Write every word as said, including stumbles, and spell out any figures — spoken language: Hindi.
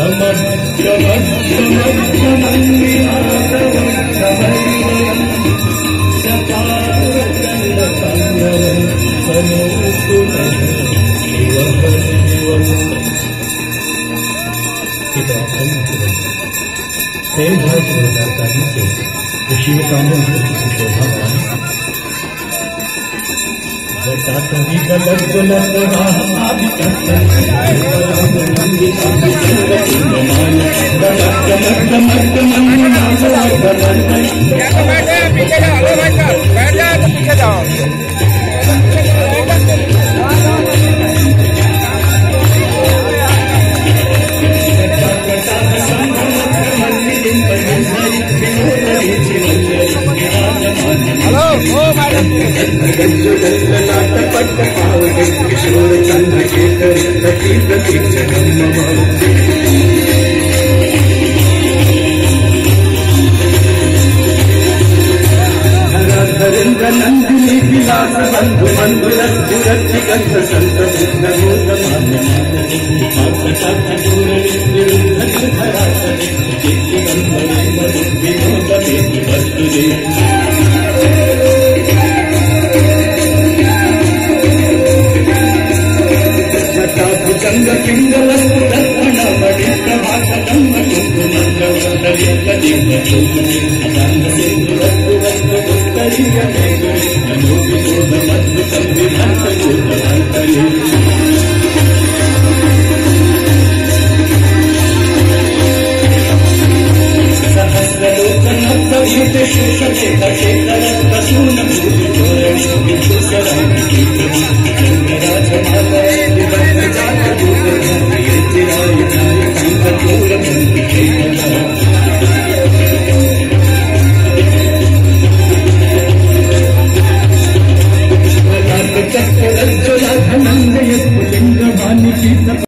पीछे जाओ, भाई साहब बैठ जाए तो पीछे जाओ। Hello oh madam Kishore Chandrashekhar प्रति प्रति धरेन्द्र नंदिनी विलास बंधु बंधु रति कंठ संत बुद्ध मान्य जटाभुजंग पिंगल रत्न बड़ी प्रभाषकं मंत्र मंत्र